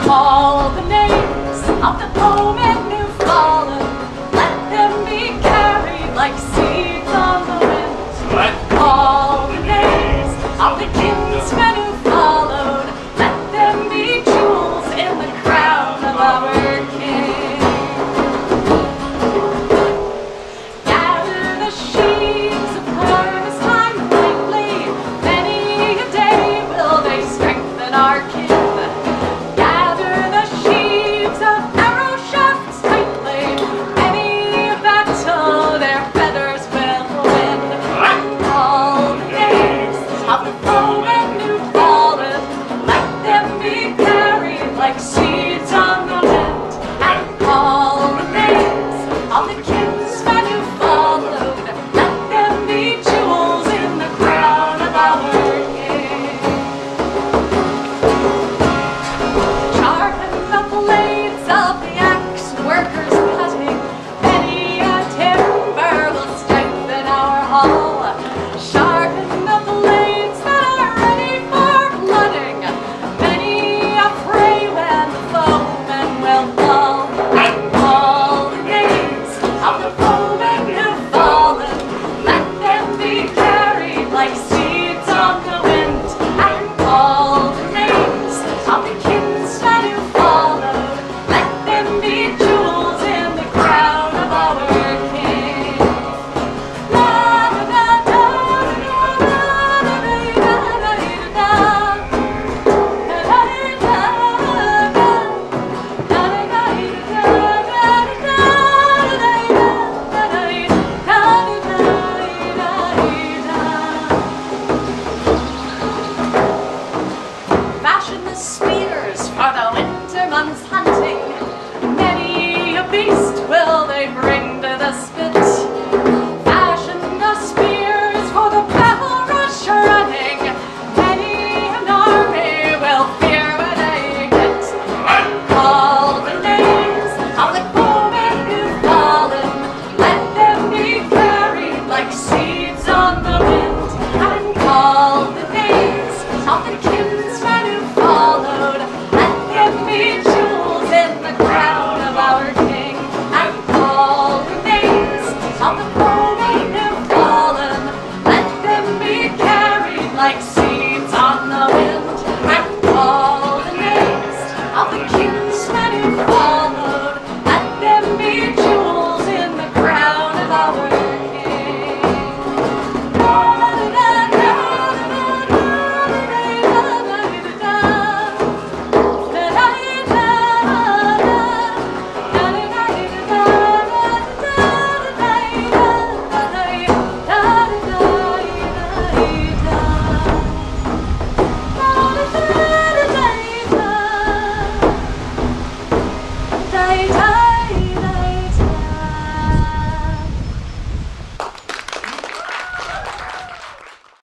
call the names of the bowmen who've fallen. Let them be carried like seeds on the wind. Let Call the names of the kinsmen who followed. Let them be jewels in the crown of our King. Gather the sheaves of harvest time lightly. Many a day will they strengthen our kin. Gather the sheaves of arrow shafts tightly. Many a battle their feathers will win. And call the names of the foemen who've fallen. Let them be carried like seeds on the wind. And call the names of the kinsmen who followed. Let them be jewels in the crown of our King. Sharpen the blades of the axe workers cutting. Many a timber will strengthen our hull. Sharpen the blades that are ready for blooding. Many a fray when the foemen will fall. And call the names of the foemen who've fallen. Let them be carried like seeds on the wind. And call the names of the kinsmen who followed. Let them be jewels in the crown of our King. La da da da da da da da Fashion the spears for the winter months hunting. Many a beast will they bring to the spit. Fashion the spears for the battle rush running. Many an army will fear when they get. And call the names of the foemen who've fallen. Let them be carried like seeds on the wind. And call the names of the kinsmen who followed. Let them be jewels in the crown of our King. And call the names of the foemen who've fallen. Let them be carried like seeds on the wind. And call the names of the kinsmen who followed. Let them be jewels in the crown of our King. Da